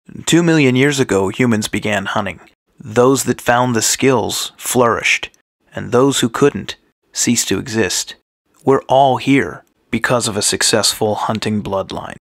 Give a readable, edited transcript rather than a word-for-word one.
2 million years ago, humans began hunting. Those that found the skills flourished, and those who couldn't ceased to exist. We're all here because of a successful hunting bloodline.